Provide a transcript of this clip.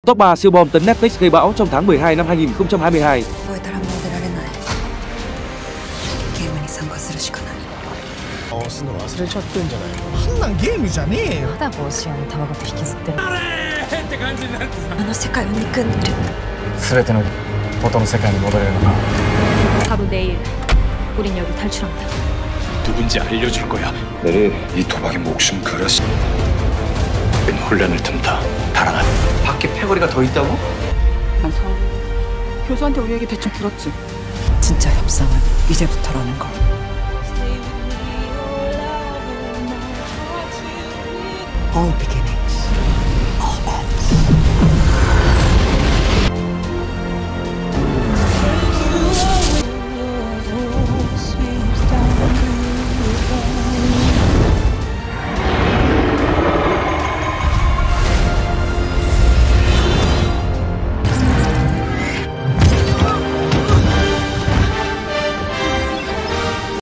Top 3 siêu bom tấn Netflix gây bão trong tháng 12 năm 2022. 押すの忘れちゃってんじゃないの。そんなんゲームじゃねえよ。 まだ帽子を玉ごと引きずってる。 あれーって感じになってさ。 あの世界を憎んでる。 全ての元の世界に戻れるのか。 하루 내일 우린 여기 탈출합니다. 누군지 알려줄 거야. 내일 이 도박에 목숨 걸었어. 혼란을 틈타 달아나. 밖에 패거리가 더 있다고? 난 서울 교수한테 우리 얘기 대충 들었지. 진짜 협상은 이제부터라는 거. All beginning.